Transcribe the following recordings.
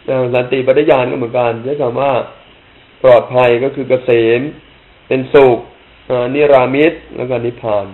สันติปฏิญาณก็เหมือนกันใช้คำว่าปลอดภัยก็คือเกษมเป็นสุขนิรามิตแล้วก็นิพพาน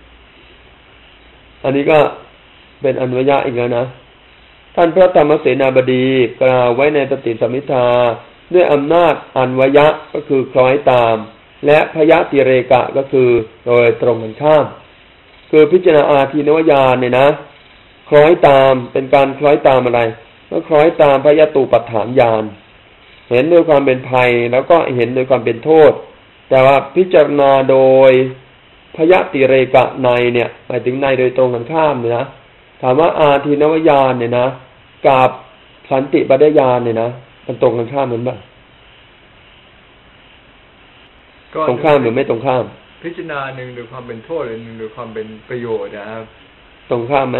อันนี้ก็เป็นอนุญาอีกแล้วนะท่านพระธรรมเสนาบดีกล่าวไว้ในปฏิสัมภิทาด้วยอำนาจอันวยะก็คือคล้อยตามและพยติเรกะก็คือโดยตรงกันข้ามคือพิจารณาอาทีนวญาณเนี่ยนะคล้อยตามเป็นการคล้อยตามอะไรก็คล้อยตามพยตุปัฏฐานญาณเห็นโดยความเป็นภัยแล้วก็เห็นโดยความเป็นโทษแต่ว่าพิจารณาโดยพยติเรกะในเนี่ยหมายถึงในโดยตรงกันข้ามเนี่ยนะถามว่าอาทีนวญาณเนี่ยนะกับสันติปฏิญาณเนี่ยนะมันตรงกันข้ามเหมือนป่ะตรงข้ามหรือไม่ตรงข้ามพิจารณาหนึ่งโดยความเป็นโทษหรือหนึ่งโดยความเป็นประโยชน์นะครับตรงข้ามไหม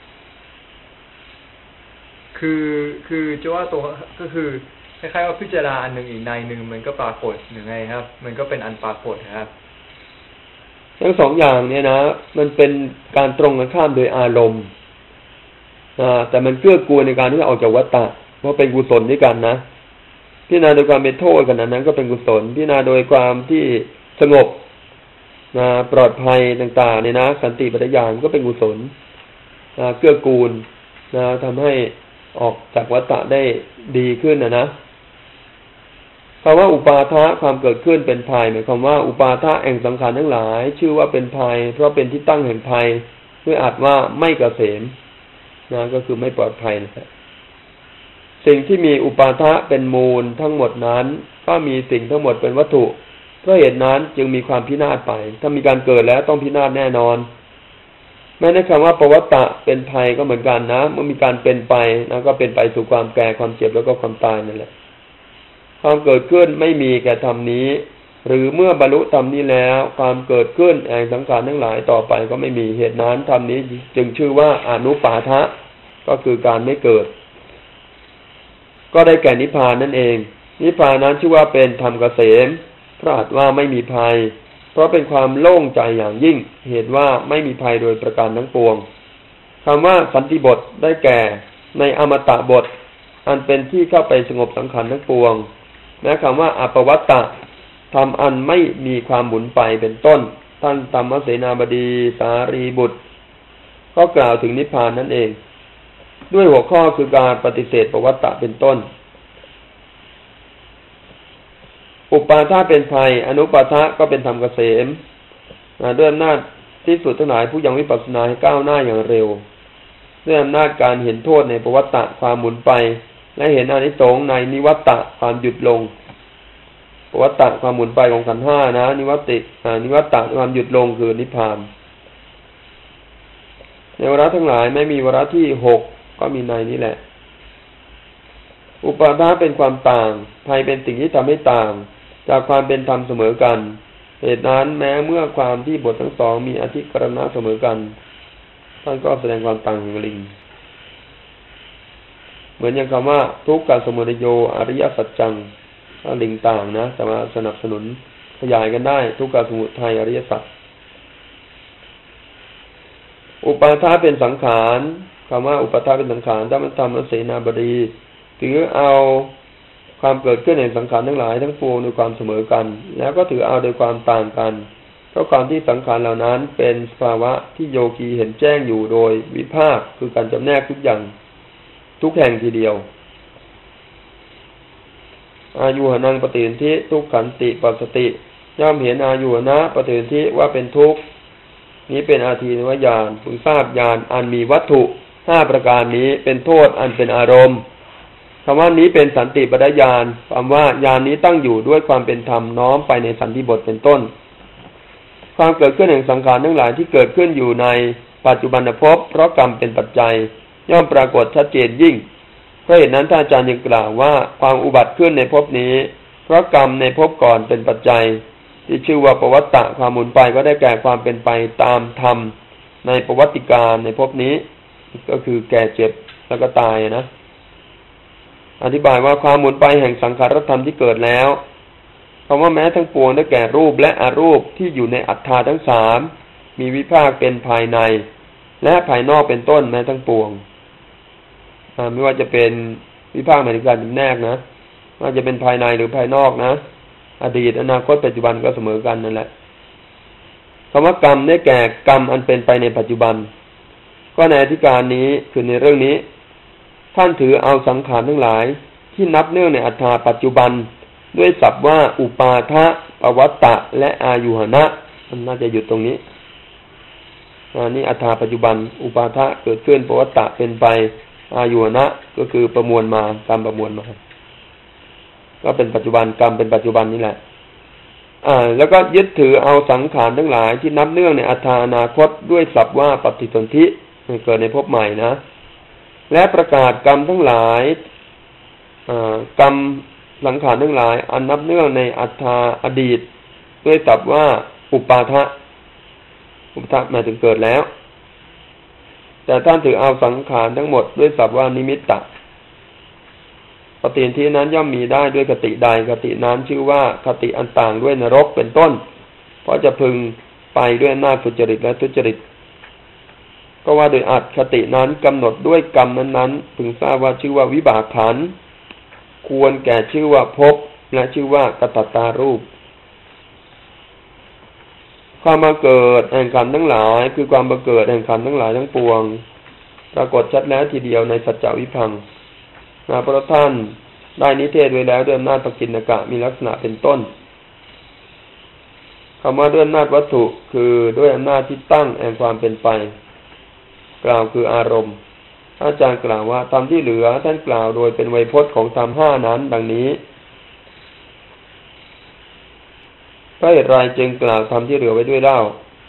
คือจะว่าตรงก็คือคล้ายๆว่าพิจารณาอันหนึ่งอีกในหนึ่งมันก็ปรากฏหรือไงครับมันก็เป็นอันปรากฏครับทั้งสองอย่างเนี่ยนะมันเป็นการตรงกันข้ามโดยอารมณ์แต่มันเกื้อกูลในการที่จะออกจากวัฏฏะเพราะเป็นกุศลด้วยกันนะพิจารณาโดยความเป็นโทษกันนั้นก็เป็นกุศลพิจารณาโดยความที่สงบปลอดภัยต่างๆเนี่ยนะสันติปฏิญาณก็เป็นกุศลเกื้อกูลทำให้ออกจากวัฏฏะได้ดีขึ้นนะคำว่าอุปาทะความเกิดขึ้นเป็นภัยหมายความว่าอุปาทะแห่งสังขารทั้งหลายชื่อว่าเป็นภัยเพราะเป็นที่ตั้งแห่งภัยด้วยอาจว่าไม่เกษมก็คือไม่ปลอดภัยนะครับสิ่งที่มีอุปาทะเป็นมูลทั้งหมดนั้นก็มีสิ่งทั้งหมดเป็นวัตถุเพราะเหตุนั้นจึงมีความพินาศไปถ้ามีการเกิดแล้วต้องพินาศแน่นอนแม้ในคำว่าปวัตตะเป็นภัยก็เหมือนกันนะเมื่อมีการเป็นไปก็เป็นไปสู่ความแก่ความเจ็บแล้วก็ความตายนั่นแหละความเกิดขึ้นไม่มีแก่ธรรมนี้หรือเมื่อบรรลุธรรมนี้แล้วความเกิดขึ้นแห่งสังขารทั้งหลายต่อไปก็ไม่มีเหตุนั้นธรรมนี้จึงชื่อว่าอนุปาทะก็คือการไม่เกิดก็ได้แก่นิพพานนั่นเองนิพพานนั้นชื่อว่าเป็นธรรมเกษมเพราะอาจว่าไม่มีภัยเพราะเป็นความโล่งใจอย่างยิ่งเหตุว่าไม่มีภัยโดยประการทั้งปวงคำว่าสันติบทได้แก่ในอมตะบทอันเป็นที่เข้าไปสงบสังขารทั้งปวงแม้คำว่าอปวัตตะทำอันไม่มีความหมุนไปเป็นต้นท่านธรรมเสนาบดีสารีบุตรก็กล่าวถึงนิพพานนั่นเองด้วยหัวข้อคือการปฏิเสธปวัตตะเป็นต้นอุปาทะเป็นภัยอนุปาทะก็เป็นธรรมเกษมด้วยอำนาจที่สุดทั้งหลายผู้ยังวิปัสสนาให้ก้าวหน้าอย่างเร็วด้วยอำนาจการเห็นโทษในปวัตตะความหมุนไปและเห็นอานิสงส์ในนิวัตตะความหยุดลงปวัตตะความหมุนไปของขันธ์ห้านะนิวัตตะความหยุดลงคือนิพพานในวาระทั้งหลายไม่มีวาระที่หกก็มีในนี้แหละอุปาทะเป็นความต่างภัยเป็นสิ่งที่ทำให้ต่างจากความเป็นธรรมเสมอกันเหตุนั้นแม้เมื่อความที่บททั้งสองมีอธิกรณะเสมอกันท่านก็แสดงความต่างอย่างลิงเหมือนอย่างคำว่าทุกขสมุทัยโยอริยสัจจังถ้าลิงต่างนะจะมาสนับสนุนขยายกันได้ทุกขสมุทัยอริยสัจอุปาทะเป็นสังขารคำว่าอุปาทะเป็นสังขารถ้ามันทำเสนาบดีถือเอาความเกิดขึ้นในสังขารทั้งหลายทั้งปวงโดยความเสมอกันแล้วก็ถือเอาโดยความต่างกันเพราะความที่สังขารเหล่านั้นเป็นสภาวะที่โยคีเห็นแจ้งอยู่โดยวิภาคคือการจำแนกทุกอย่างทุกแห่งทีเดียวอายุหนังปฏิสันธิทุกขันติปัสสติย่อมเห็นอายุหนะปฏิสันธิว่าเป็นทุกข์นี้เป็นอาทีนวญาณพึงทราบญาณอันมีวัตถุ5ประการนี้เป็นโทษอันเป็นอารมณ์คำว่านี้เป็นสันติปฏิญาณความว่าญาณนี้ตั้งอยู่ด้วยความเป็นธรรมน้อมไปในสันติบทเป็นต้นความเกิดขึ้นแห่งสังขารทั้งหลายที่เกิดขึ้นอยู่ในปัจจุบันภพเพราะกรรมเป็นปัจจัยย่อมปรากฏชัดเจนยิ่งเพราะเหตุนั้นท่านอาจารย์ยังกล่าวว่าความอุบัติขึ้นในภพนี้เพราะกรรมในภพก่อนเป็นปัจจัยที่ชื่อว่าปวัตตะความหมุนไปก็ได้แก่ความเป็นไปตามธรรมในประวัติการในภพนี้ก็คือแก่เจ็บแล้วก็ตายนะอธิบายว่าความหมุนไปแห่งสังขารธรรมที่เกิดแล้วคำว่าแม้ทั้งปวงได้แก่รูปและอรูปที่อยู่ในอัตถาทั้งสามมีวิภาคเป็นภายในและภายนอกเป็นต้นแม้ทั้งปวงไม่ว่าจะเป็นวิภาคหมายถึงการจำแนกนะว่าจะเป็นภายในหรือภายนอกนะอดีตอนาคตปัจจุบันก็เสมอกันนั่นแหละคำว่ากรรมได้แก่กรรมอันเป็นไปในปัจจุบันก็ในอธิการนี้คือในเรื่องนี้ท่านถือเอาสังขารทั้งหลายที่นับเนื่องในอัตถาปัจจุบันด้วยศัพท์ว่าอุปาทะปวัตตะและอายุหนะมันน่าจะหยุดตรงนี้นี่อัตถาปัจจุบันอุปาทะเกิดขึ้นปวัตตะเป็นไปอายุหนะก็คือประมวลมากรรมประมวลมาก็เป็นปัจจุบันกรรมเป็นปัจจุบันนี่แหละแล้วก็ยึดถือเอาสังขารทั้งหลายที่นับเนื่องในอัตถาอนาคตด้วยศัพท์ว่าปฏิสนธิเกิดในภพใหม่นะและประกาศกรรมทั้งหลายกรรมสังขารทั้งหลายอันนับเนื่องในอัตถาอดีตด้วยศัพท์ว่าอุปาทะอุปาทะหมายถึงเกิดแล้วแต่ท่านถือเอาสังขารทั้งหมดด้วยศัพท์ว่านิมิตตะปฏิสนธินั้นย่อมมีได้ด้วยคติใดคตินั้นชื่อว่าคติอันต่างด้วยนรกเป็นต้นเพราะจะพึงไปด้วยอำนาจสุจริตและทุจริตก็ว่าโดยอัตคตินั้นกำหนดด้วยกรรมนั้นๆพึงทราบว่าชื่อว่าวิบากขันธ์ควรแก่ชื่อว่าภพและชื่อว่ากตัตตารูปความมาเกิดแห่งขันธ์ทั้งหลายคือความมาเกิดแห่งขันธ์ทั้งหลายทั้งปวงปรากฏชัดแล้วทีเดียวในสัจจวิพังค์พระท่านได้นิเทศไว้แล้วด้วยอำนาจปกิณกะมีลักษณะเป็นต้นคำว่าด้วยอำนาจวัตถุคือด้วยอำนาจที่ตั้งแห่งความเป็นไปกล่าวคืออารมณ์อาจารย์กล่าวว่าธรรมที่เหลือท่านกล่าวโดยเป็นไวยพจน์ของธรรมห้านั้นดังนี้เพราะเหตุไรจึงกล่าวธรรมที่เหลือไว้ด้วยเล่า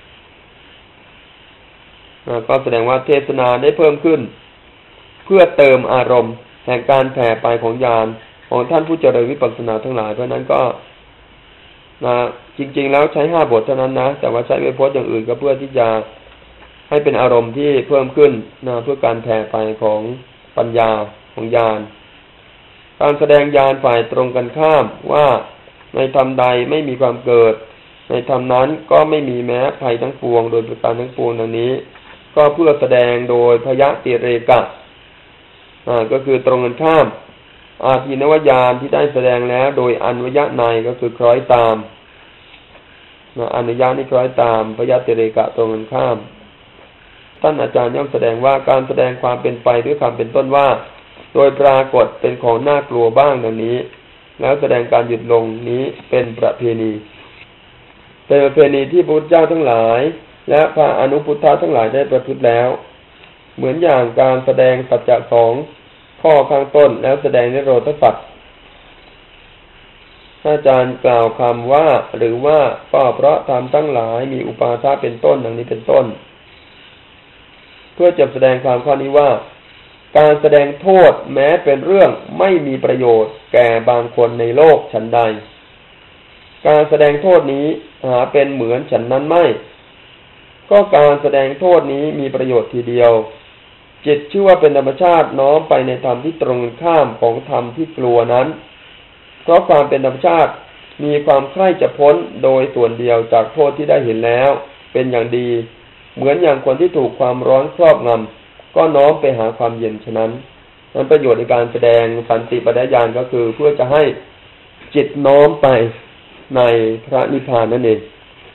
ก็แสดงว่าเทศนาได้เพิ่มขึ้นเพื่อเติมอารมณ์แห่งการแผ่ไปของญาณของท่านผู้เจริญวิปัสสนาทั้งหลายเพราะนั้นก็จริงๆแล้วใช้5 บทเท่านั้นนะแต่ว่าใช้ไวยพจน์อย่างอื่นก็เพื่อที่จะให้เป็นอารมณ์ที่เพิ่มขึ้นเพื่อการแผ่ไปของปัญญาของญาณการแสดงญาณฝ่ายตรงกันข้ามว่าในธรรมใดไม่มีความเกิดในธรรมนั้นก็ไม่มีแม้ภัยทั้งปวงโดยประการทั้งปวงดังนี้ก็เพื่อแสดงโดยพยติเรกะก็คือตรงกันข้ามอาทินวญาณที่ได้แสดงแล้วโดยอนุญาในก็คือคล้อยตามอนุญาตนี่คล้อยตามพยติเรกะตรงกันข้ามท่านอาจารย์ย่อมแสดงว่าการแสดงความเป็นไปด้วยคำเป็นต้นว่าโดยปรากฏเป็นของน่ากลัวบ้างดังนี้แล้วแสดงการหยุดลงนี้เป็นประเพณีที่พระพุทธเจ้าทั้งหลายและพระอนุพุทธะทั้งหลายได้ประพฤติแล้วเหมือนอย่างการแสดงสัจจะ2 ข้อข้างต้นแล้วแสดงนิโรธสัจอาจารย์กล่าวคำว่าหรือว่าก็เพราะธรรมทั้งหลายมีอุปาทะเป็นต้นดังนี้เป็นต้นเพื่อจะแสดงความข้อนี้ว่าการแสดงโทษแม้เป็นเรื่องไม่มีประโยชน์แก่บางคนในโลกฉันใดการแสดงโทษนี้หาเป็นเหมือนฉันนั้นไม่ก็การแสดงโทษนี้มีประโยชน์ทีเดียวจิตชื่อว่าเป็นธรรมชาติน้อมไปในธรรมที่ตรงข้ามของธรรมที่กลัวนั้นเพราะความเป็นธรรมชาติมีความใคร่จะพ้นโดยส่วนเดียวจากโทษที่ได้เห็นแล้วเป็นอย่างดีเหมือนอย่างคนที่ถูกความร้อนครอบงำก็น้อมไปหาความเย็นฉะนั้นนั้นประโยชน์ในการแสดงสันติปัฏฐญาณก็คือเพื่อจะให้จิตน้อมไปในพระนิพพานนั่นเอง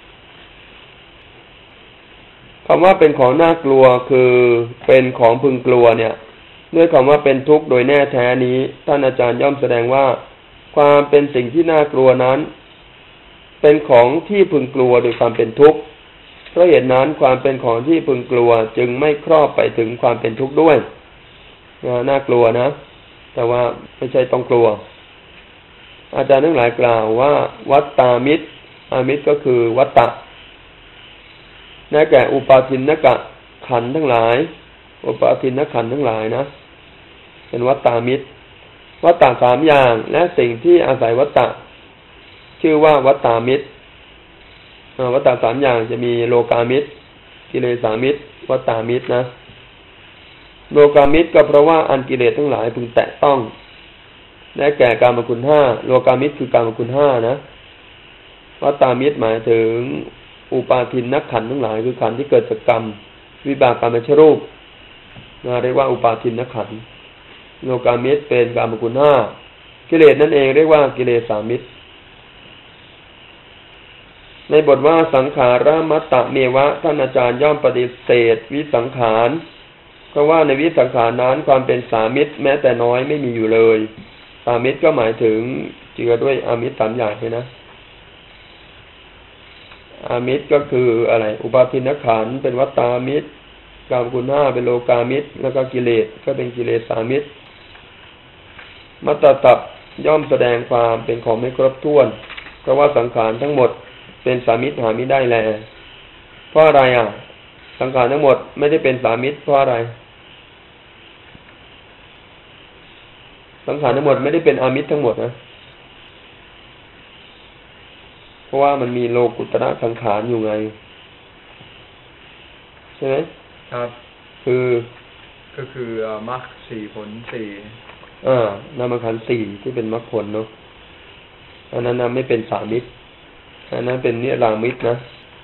คำว่าเป็นของน่ากลัวคือเป็นของพึงกลัวเนี่ยด้วยคำว่าเป็นทุกข์โดยแน่แท้นี้ท่านอาจารย์ย่อมแสดงว่าความเป็นสิ่งที่น่ากลัวนั้นเป็นของที่พึงกลัวโดยความเป็นทุกข์เพราะเหตุนั้นความเป็นของที่พึงกลัวจึงไม่ครอบไปถึงความเป็นทุกข์ด้วยน่ากลัวนะแต่ว่าไม่ใช่ต้องกลัวอาจารย์ทั้งหลายกล่าวว่าวัตตามิตรอามิตรก็คือวัตตะนั่นแก่อุปาทินกะขันธ์ทั้งหลายอุปาทินขันธ์ทั้งหลายนะเป็นวัตตามิตรวัตตะ3 อย่างและสิ่งที่อาศัยวัตตะชื่อว่าวัตตามิตรวัตตะ3 อย่างจะมีโลกามิตรกิเลสามิตรวัตตามิตรนะโลกามิตรก็เพราะว่าอันกิเลสทั้งหลายพึงแตะต้องได้แก่กามคุณ5โลกามิตรคือกามคุณ5นะวัตตามิตรหมายถึงอุปาทินขันธ์ทั้งหลายคือขันธ์ที่เกิดจากกรรมวิบากกรรมชรูปเรียกว่าอุปาทินขันธ์โลกามิตรเป็นกามคุณห้ากิเลสนั่นเองเรียกว่ากิเลสามิตรในบทว่าสังขารมัตตะเมวะท่านอาจารย์ย่อมปฏิเสธวิสังขารเพราะว่าในวิสังขารนั้นความเป็นสามิตรแม้แต่น้อยไม่มีอยู่เลยสามิตรก็หมายถึงเจือด้วยอามิตรสามอย่างเลยนะอามิตรก็คืออะไรอุปาทินขันธ์เป็นวัตตามิตรกามคุณห้าเป็นโลกามิตรแล้วก็กิเลสก็เป็นกิเลสสามิตรมัตตตับย่อมแสดงความเป็นของไม่ครบถ้วนเพราะว่าสังขารทั้งหมดเป็นสามิตรหามิได้แลเพราะอะไรสังขารทั้งหมดไม่ได้เป็นสามิตรเพราะอะไรสังขารทั้งหมดไม่ได้เป็นอามิตรทั้งหมดนะเพราะว่ามันมีโลกุตระสังขารอยู่ไงใช่ไหมครับก็คือมรรคสี่ผลสี่นามขันธ์สี่ที่เป็นมรรคผลเนาะอันนั้นไม่เป็นสามิตรอันนั้นเป็นนิรามิตรนะ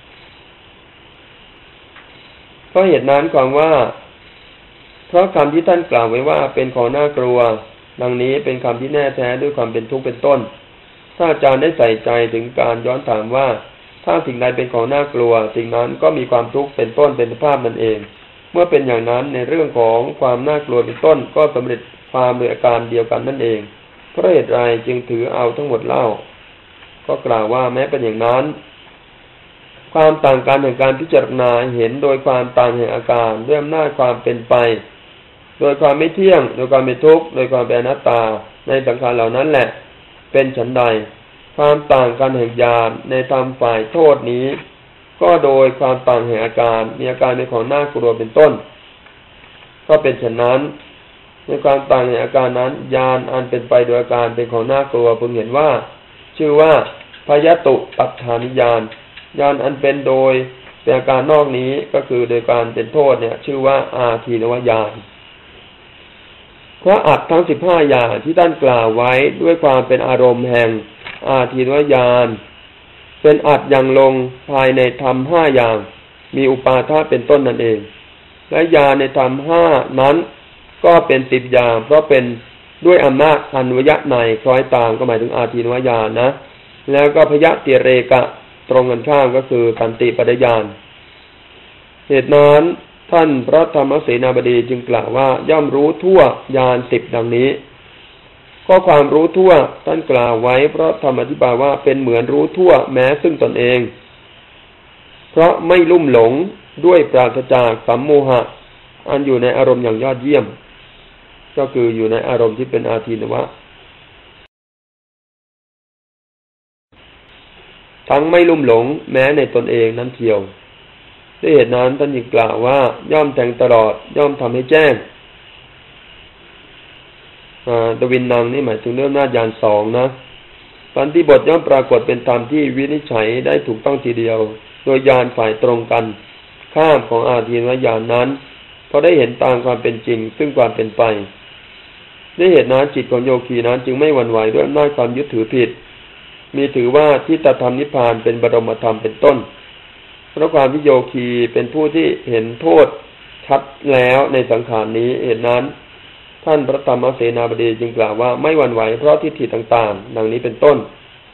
เพราะเหตุนั้นความว่าเพราะคำที่ท่านกล่าวไว้ว่าเป็นของน่ากลัวดังนี้เป็นคำที่แน่แท้ด้วยความเป็นทุกข์เป็นต้นถ้าอาจารย์ได้ใส่ใจถึงการย้อนถามว่าถ้าสิ่งใดเป็นของน่ากลัวสิ่งนั้นก็มีความทุกข์เป็นต้นเป็นสภาพนั่นเองเมื่อเป็นอย่างนั้นในเรื่องของความน่ากลัวเป็นต้นก็สำเร็จความโดยอาการเดียวกันนั่นเองเพราะเหตุไรจึงถือเอาทั้งหมดเล่าก็กล่าวว่าแม้เป็นอย่างนั้นความต่างกันแห่งการพิจารณาเห็นโดยความต่างแห่งอาการด้วยอำนาจความเป็นไปโดยความไม่เที่ยงโดยความเป็นทุกข์โดยความเป็นอนัตตาในสังขารเหล่านั้นแหละเป็นฉันใดความต่างกันแห่งญาณในธรรมฝ่ายโทษนี้ก็โดยความต่างแห่งอาการมีอาการเป็นของน่ากลัวเป็นต้นก็เป็นฉะนั้นในความต่างแห่งอาการนั้นญาณอันเป็นไปโดยอาการเป็นของน่ากลัวพึงเห็นว่าชื่อว่าพยตุปัฏฐานิญาณญาณอันเป็นโดยเป็นอาการนอกนี้ก็คือโดยการเป็นโทษเนี่ยชื่อว่าอาทีนวญาณเพราะอัตทั้ง15อย่างที่ท่านกล่าวไว้ด้วยความเป็นอารมณ์แห่งอาทีนวญาณเป็นอัตอย่างลงภายในธรรม5อย่างมีอุปาทะเป็นต้นนั่นเองและญาณในธรรม5นั้นก็เป็น10อย่างเพราะเป็นด้วยอำนาจอนุยะในคล้อยตามก็หมายถึงอาทีนวญาณนะแล้วก็พยติเรกะตรงกันข้ามก็คือกันติปัฏฐญาณเหตุนั้นท่านพระธรรมเสนาบดีจึงกล่าวว่าย่อมรู้ทั่วญาณ10ดังนี้ข้อความรู้ทั่วท่านกล่าวไว้เพราะธรรมอธิบายว่าเป็นเหมือนรู้ทั่วแม้ซึ่งตนเองเพราะไม่ลุ่มหลงด้วยปราศจากสัมโมหะอันอยู่ในอารมณ์อย่างยอดเยี่ยมก็คืออยู่ในอารมณ์ที่เป็นอาทีนวะทั้งไม่ลุ่มหลงแม้ในตนเองนั้นเทียวด้วยเหตุนั้นท่านจึงกล่าวว่าย่อมแทงตลอดย่อมทำให้แจ้งตวินนังนี่หมายถึงเรื่องหน้าญาณ2นะปันติบทย่อมปรากฏเป็นธรรมที่วินิจฉัยได้ถูกต้องทีเดียวโดยญาณฝ่ายตรงกันข้ามของอาทีนวญาณนั้นเพราะได้เห็นตามความเป็นจริงซึ่งความเป็นไปด้วยเหตุนั้นจิตของโยคีนั้นจึงไม่หวั่นไหวด้วยอำนาจความยึดถือผิดมีถือว่าทิฏฐธรรมนิพพานเป็นบรมธรรมเป็นต้นเพราะความที่โยคีเป็นผู้ที่เห็นโทษชัดแล้วในสังขารนี้เหตุนั้นท่านพระธรรมเสนาบดีจึงกล่าวว่าไม่หวั่นไหวเพราะทิฏฐิต่างๆดังนี้เป็นต้น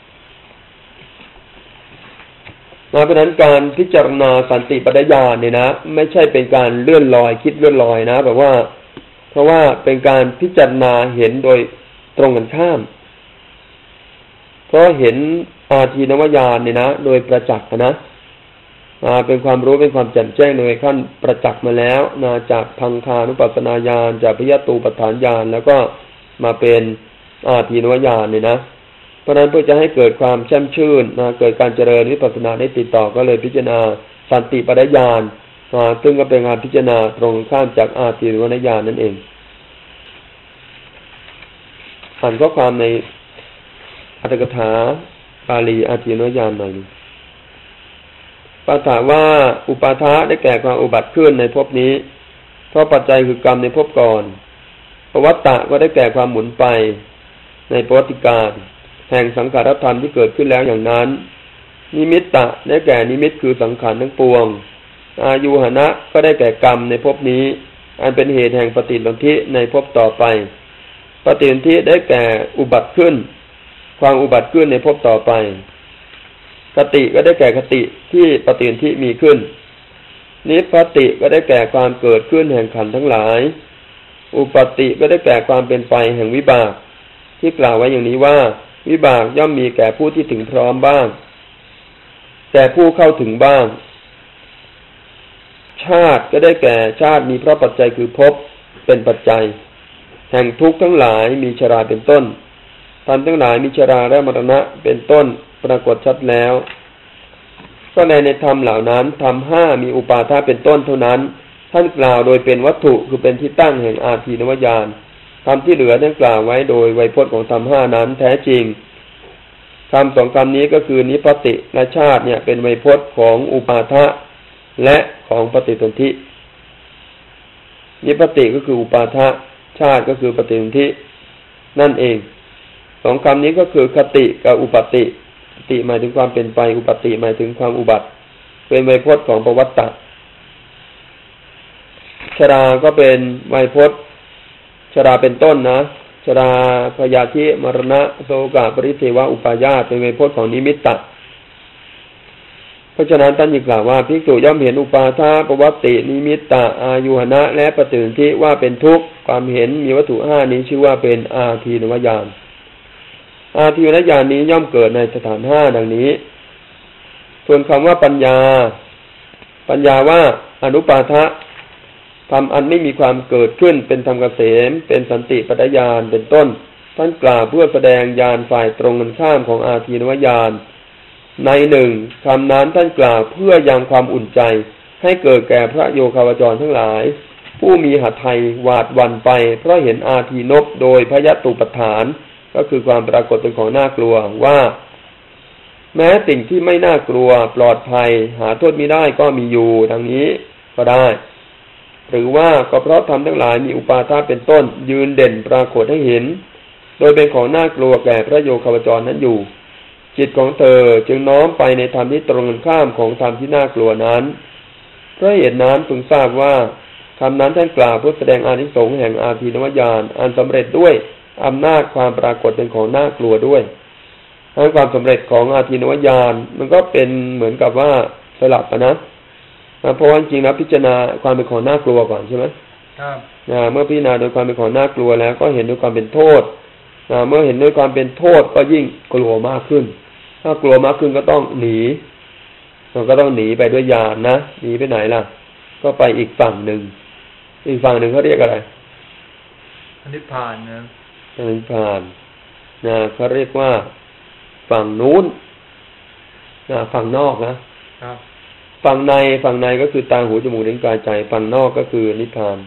เพราะฉะนั้นการพิจารณาสันติปัฏฐญาณเนี่ยนะไม่ใช่เป็นการเลื่อนลอยคิดเลื่อนลอยนะแบบว่าเพราะว่าเป็นการพิจารณาเห็นโดยตรงกันข้ามเพราะเห็นอาทีนวญาณเนี่ยนะโดยประจักษ์นะเป็นความรู้เป็นความแจ่มแจ้งโดยขั้นประจักษ์มาแล้วจากพังคานุปัสสนาญาณจากพยตูปัฏฐานญาณแล้วก็มาเป็นอาทีนวญาณเนี่ยนะเพราะนั้นเพื่อจะให้เกิดความแช่มชื่นเกิดการเจริญวิปัสสนาได้ติดต่อก็เลยพิจารณาสันติปัฏฐญาณซึ่งก็เป็นการพิจารณาตรงข้ามจากอาทีนวญาณนั่นเองอ่านข้อความในอัตถกถาปาลีอาทีนวญาณหน่อยปาถาว่าอุปาทะได้แก่ความอุบัติขึ้นในภพนี้เพราะปัจจัยคือกรรมในภพก่อนปวัตตะก็ได้แก่ความหมุนไปในประวัติการแห่งสังขารธรรมที่เกิดขึ้นแล้วอย่างนั้นนิมิตตะได้แก่นิมิตคือสังขารทั้งปวงอายุหนะก็ได้แก่กรรมในภพนี้อันเป็นเหตุแห่งปฏิสนธิในภพต่อไปปฏิสนธิได้แก่อุบัติขึ้นความอุบัติขึ้นในภพต่อไปคติก็ได้แก่คติที่ปฏิสนธิมีขึ้นนิพพติก็ได้แก่ความเกิดขึ้นแห่งขันธ์ทั้งหลายอุปติก็ได้แก่ความเป็นไปแห่งวิบากที่กล่าวไว้อย่างนี้ว่าวิบากย่อมมีแก่ผู้ที่ถึงพร้อมบ้างแก่ผู้เข้าถึงบ้างชาติก็ได้แก่ชาติมีเพราะปัจจัยคือภพเป็นปัจจัยแห่งทุกข์ทั้งหลายมีชราเป็นต้นธรรมทั้งหลายมีชราและมรณะเป็นต้นปรากฏชัดแล้วก็ในธรรมเหล่านั้นธรรมห้ามีอุปาทาเป็นต้นเท่านั้นท่านกล่าวโดยเป็นวัตถุคือเป็นที่ตั้งแห่งอาทีนวญาณธรรมที่เหลือท่านกล่าวไว้โดยไวยพจน์ของธรรมห้านั้นแท้จริงคำสองคำนี้ก็คือนิพพติและชาติเนี่ยเป็นไวยพจน์ของอุปาทะและของปฏิสนธินิพพติก็คืออุปาทะชาติก็คือปฏิสนธินั่นเองสองคำนี้ก็คือคติกับอุปติคติหมายถึงความเป็นไปอุปติหมายถึงความอุบัติเป็นไวยพจน์ของปวัตตะชราก็เป็นไวยพจน์ชราเป็นต้นนะชราพยาธิมรณะโศกะปริเทวะอุปาญาตเป็นไวยพจน์ของนิมิตตะเพราะฉะนั้นท่านจึงกล่าวว่าภิกษุย่อมเห็นอุปาทาปวัตตินิมิตตะอายุหนะและปฏิสนธิว่าเป็นทุกข์ความเห็นมีวัตถุห้านี้ชื่อว่าเป็นอาทีนวญาณอาทีนวญาณนี้ย่อมเกิดในสถานห้าดังนี้ส่วนคำว่าปัญญาว่าอนุปาทะธรรมอันไม่มีความเกิดขึ้นเป็นธรรมเกษมเป็นสันติปัฏฐญาณเป็นต้นท่านกล่าวเพื่อแสดงญาณฝ่ายตรงกันข้ามของอาทีนวญาณในหนึ่งคำนั้นท่านกล่าวเพื่อยังความอุ่นใจให้เกิดแก่พระโยคาวจรทั้งหลายผู้มีหทัยหวาดหวั่นไปเพราะเห็นอาทีนพโดยพยตุปฐานก็คือความปรากฏเป็นของน่ากลัวว่าแม้สิ่งที่ไม่น่ากลัวปลอดภัยหาโทษมิได้ก็มีอยู่ดังนี้ก็ได้หรือว่าก็เพราะธรรมทั้งหลายมีอุปาทาเป็นต้นยืนเด่นปรากฏให้เห็นโดยเป็นของน่ากลัวแก่พระโยคาวจรนั้นอยู่จิตของเธอจึงน้อมไปในธรรมที่ตรงกันข้ามของธรรมที่น่ากลัวนั้นเพราะเหตุนั้นพึงทราบว่าคำนั้นท่านกล่าวเพื่อแสดงอานิสงส์แห่งอาทีนวญาณอันสำเร็จด้วยอำนาจความปรากฏเป็นของน่ากลัวด้วยทั้งความสำเร็จของอาทีนวญาณมันก็เป็นเหมือนกับว่าสลับกันนะเพราะว่าจริงๆแล้วพิจารณาความเป็นของน่ากลัวก่อนใช่ไหมครับเมื่อพิจารณาโดยความเป็นของน่ากลัวแล้วก็เห็นด้วยความเป็นโทษเมื่อเห็นด้วยความเป็นโทษก็ยิ่งกลัวมากขึ้นถ้ากลัวมากขึ้นก็ต้องหนีเราก็ต้องหนีไปด้วยญาณนะหนีไปไหนล่ะก็ไปอีกฝั่งหนึ่งเขาเรียกอะไรนิพพานนะนิพพานเขาเรียกว่าฝั่งนู้นฝั่งนอกนะครับฝั่งในก็คือตาหูจมูกลิ้นกายใจฝั่งนอกก็คือนิพพาน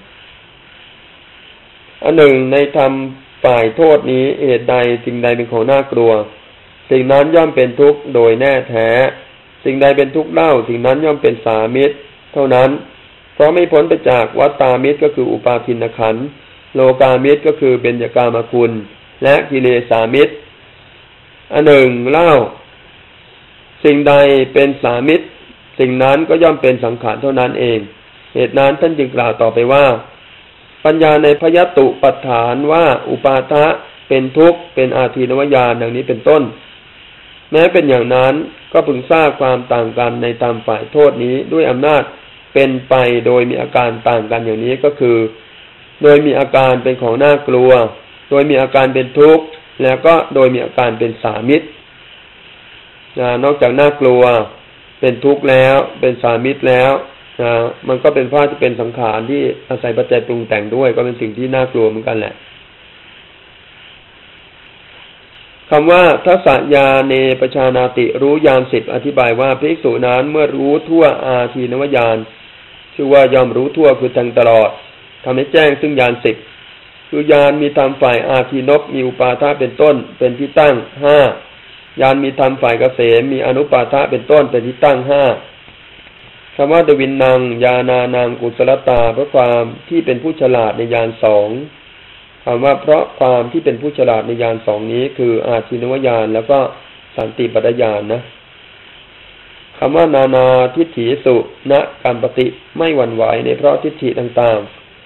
อันหนึ่งในธรรมฝ่ายโทษนี้เหตุใดสิ่งใดเป็นของน่ากลัวสิ่งนั้นย่อมเป็นทุกข์โดยแน่แท้สิ่งใดเป็นทุกข์เล่าสิ่งนั้นย่อมเป็นสามิตรเท่านั้นเพราะไม่พ้นไปจากวัฏฏามิตรก็คืออุปาทินขันธ์โลกามิตรก็คือเบญจกามคุณและกิเลสามิตรอันหนึ่งเล่าสิ่งใดเป็นสามิตรสิ่งนั้นก็ย่อมเป็นสังขารเท่านั้นเองเหตุนั้นท่านจึงกล่าวต่อไปว่าปัญญาในพยตุปัฏฐานว่าอุปาทะเป็นทุกข์เป็นอาทีนวญาณดังนี้เป็นต้นแม้เป็นอย่างนั้นก็พึงทราบความต่างกันในตามฝ่ายโทษนี้ด้วยอำนาจเป็นไปโดยมีอาการต่างกันอย่างนี้ก็คือโดยมีอาการเป็นของน่ากลัวโดยมีอาการเป็นทุกข์แล้วก็โดยมีอาการเป็นสามิตรนอกจากน่ากลัวเป็นทุกข์แล้วเป็นสามิตรแล้วมันก็เป็นภาพที่เป็นสังขารที่อาศัยปัจจัยปรุงแต่งด้วยก็เป็นสิ่งที่น่ากลัวเหมือนกันแหละคำว่าทัสสยาเนปชานาติรู้ญาณ10อธิบายว่าภิกษุนั้นเมื่อรู้ทั่วอาทีนวญาณชื่อว่ายอมรู้ทั่วคือแทงตลอดทำให้แจ้งซึ่งญาณ10คือญาณมีธรรมฝ่ายอาทีนพมีอุปาทาเป็นต้นเป็นที่ตั้ง5ญาณมีธรรมฝ่ายเกษมมีอนุปาทะเป็นต้นเป็นที่ตั้ง5คำว่าดวินนังญาณานังกุศลตาเพราะความที่เป็นผู้ฉลาดในญาณ2คำว่าเพราะความที่เป็นผู้ฉลาดในญาณ2นี้คืออาทีนวญาณแล้วก็สันติปัฏฐญาณนะคำว่านานาทิฏฐิสุณกัมปติไม่หวั่นไหวในเพราะทิฏฐิต่างๆ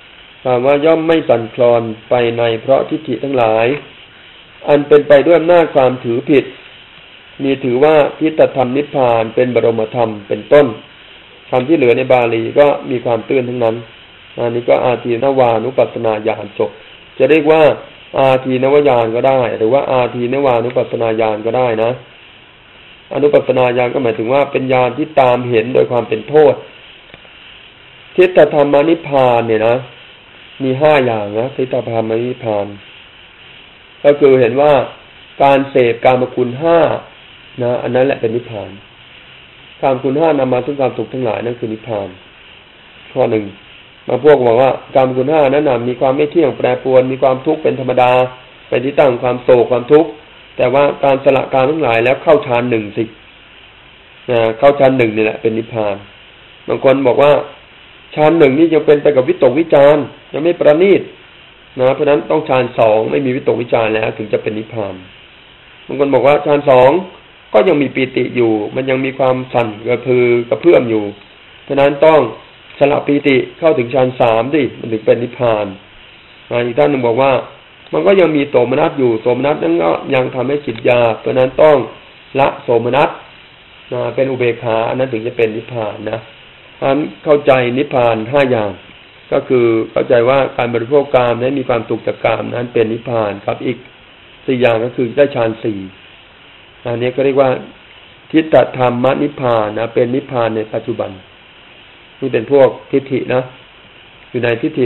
ความว่าย่อมไม่สั่นคลอนไปในเพราะทิฏฐิทั้งหลายอันเป็นไปด้วยอำนาจความถือผิดมีถือว่าทิฏฐธรรมนิพพานเป็นบรมธรรมเป็นต้นคำที่เหลือในบาลีก็มีความตื้นทั้งนั้นอันนี้ก็อาทีนวานุปัสสนาญาณจบจะเรียกว่าอาทีนวญาณก็ได้หรือว่าอาทีนวานุปัสสนาญาณก็ได้นะอนุปัสสนาญาณก็หมายถึงว่าเป็นญาณที่ตามเห็นโดยความเป็นโทษทิฏฐธรรมนิพพานเนี่ยนะมี5อย่างนะทิฏฐธรรมนิพพานก็คือเห็นว่าการเสพกามคุณ5นะอันนั้นแหละเป็นนิพพานกามคุณ5นำมาซึ่งความสุขทั้งหลายนั่นคือนิพพานข้อหนึ่งบางพวกบอกว่ากามคุณ5นั้นมีความไม่เที่ยงแปรปรวนมีความทุกข์เป็นธรรมดาเป็นที่ตั้งความโศกความทุกข์แต่ว่าการสละกามทั้งหลายแล้วเข้าฌาน1สิเข้าฌาน1นี่แหละเป็นนิพพานบางคนบอกว่าฌาน1นี่ยังเป็นไปกับวิตกวิจารยังไม่ประณีตนะเพราะนั้นต้องฌาน2ไม่มีวิตกวิจารแล้วถึงจะเป็นนิพพานบางคนบอกว่าฌาน2ก็ยังมีปีติอยู่มันยังมีความสั่นกระพือกระเพื่อมอยู่เพราะนั้นต้องสละปีติเข้าถึงฌาน3ดิมันถึงเป็นนิพพานอีกท่านหนึ่งบอกว่ามันก็ยังมีโสมนัสอยู่โสมนัสนั้นก็ยังทำให้จิตยากเพราะนั้นต้องละโสมนัสเป็นอุเบกขาอันนั้นถึงจะเป็นนิพพานนะอันเข้าใจนิพพาน5อย่างก็คือเข้าใจว่าการบริโภคกามนั้นมีความสุขจากกามนั้นเป็นนิพพานครับอีก4อย่างก็คือได้ฌาน4อันนี้ก็เรียกว่าทิฏฐธรรมนิพพานนะเป็นนิพพานในปัจจุบันนี่เป็นพวกทิฏฐินะอยู่ในทิฏฐิ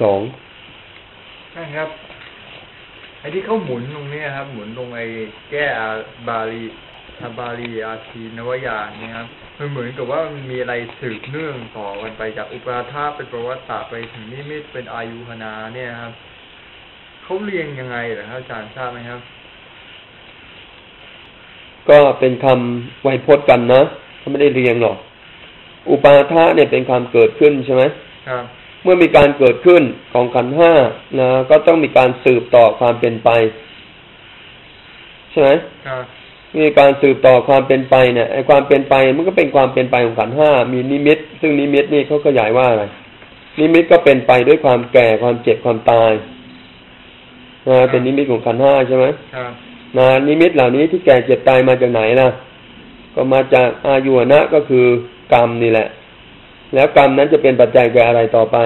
62 ใช่ครับไอ้ที่เขาหมุนตรงนี้ครับหมุนตรงไอ้แก้บาลีอาทีนวญาณเนี่ยครับมันเหมือนกับว่ามันมีอะไรสืบเนื่องต่อกันไปจากอุปาทาเป็นประวัติศาสตร์ไปถึงนิมิตเป็นอายุหนาเนี่ยครับเขาเรียงยังไงเหรอครับอาจารย์ทราบไหมครับก็เป็นคำไวยพจน์กันนะเขาไม่ได้เรียงหรอกอุปาทะเนี่ยเป็นความเกิดขึ้นใช่ไหมครับเมื่อมีการเกิดขึ้นของขันธ์5นะก็ต้องมีการสืบต่อความเป็นไปใช่ไหมครับมีการสืบต่อความเป็นไปเนี่ยไอ้ความเป็นไปมันก็เป็นความเป็นไปของขันธ์5มีนิมิตซึ่งนิมิตนี่เขาขยายว่าอะไรนิมิตก็เป็นไปด้วยความแก่ความเจ็บความตายเป็นนิมิตของขันธ์5ใช่ไหมครับนิมิตเหล่านี้ที่แก่เจ็บตายมาจากไหนล่ะก็มาจากอายุวนะก็คือกรรมนี่แหละแล้วกรรมนั้นจะเป็นปัจจัยแก่อะไรต่อไป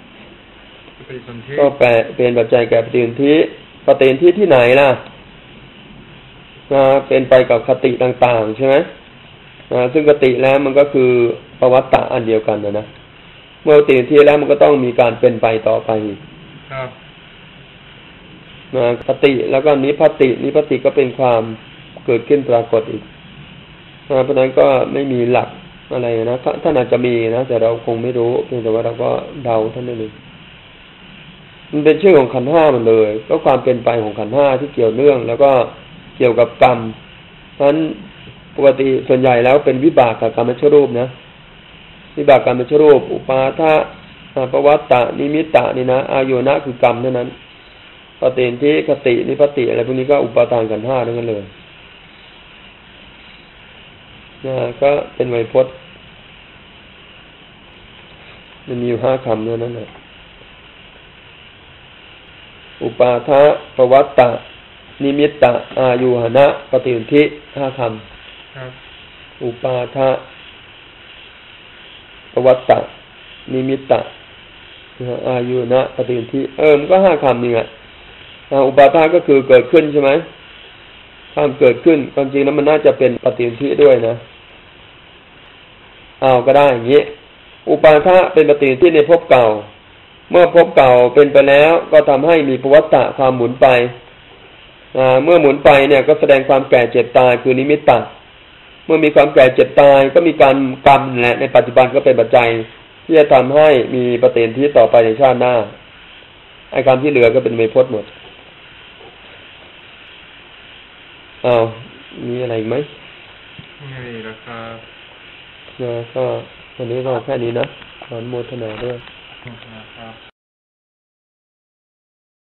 ก็เป็นปัจจัยแก่ปฏิสนธิปฏิสนธิที่ไหนล่ะเป็นไปกับคติต่างๆใช่ไหมซึ่งคติแล้วมันก็คือปวัตตะอันเดียวกันนะเมื่อปฏิสนธิแล้วมันก็ต้องมีการเป็นไปต่อไปครับคติแล้วก็นิพพติก็เป็นความเกิดขึ้นปรากฏอีกเพราะนั้นก็ไม่มีหลักอะไรนะท่านอาจจะมีนะแต่เราคงไม่รู้เพียงแต่ว่าเราก็เดาท่านนั่นเองมันเป็นชื่อของขันธ์5มันเลยก็ความเป็นไปของขันธ์5ที่เกี่ยวเนื่องแล้วก็เกี่ยวกับกรรมเพราะฉะนั้นปกติส่วนใหญ่แล้วเป็นวิบากกับกรรมชรูปนะวิบากกรรมชรูปอุปาทะปวัตตะนิมิตตะนี่นะอายุนะคือกรรมเท่านั้นปฏิสนธิคตินิพพติอะไรพวกนี้ก็อุปาทานขันธ์5ทั้งนั้นเลยก็เป็นไวยพจน์มันมีอยู่5คำเท่านั้นแหละอุปาทะปวัตตะนิมิตตะอายุหนะปฏิสนธิ5คำอุปาทะปวัตตะนิมิตตะอายุหนะปฏิสนธิมันก็5คำนี่แหละอุปาทะก็คือเกิดขึ้นใช่ไหมความเกิดขึ้นความจริงแล้วมันน่าจะเป็นปฏิสนธิด้วยนะก็ได้อย่างนี้อุปาทะเป็นปฏิสนธิในภพเก่าเมื่อภพเก่าเป็นไปแล้วก็ทำให้มีภวัตตะความหมุนไปเมื่อหมุนไปเนี่ยก็แสดงความแก่เจ็บตายคือนิมิตตะเมื่อมีความแก่เจ็บตายก็มีการกรรมแหละในปัจจุบันก็เป็นปัจจัยที่จะทำให้มีปฏิสนธิต่อไปในชาติหน้าไอ้คำที่เหลือก็เป็นไวยพจน์หมดมีอะไรอีกไหมไม่มีแล้วครับก็วันนี้ก็แค่นี้นะขออนุโมทนาด้วย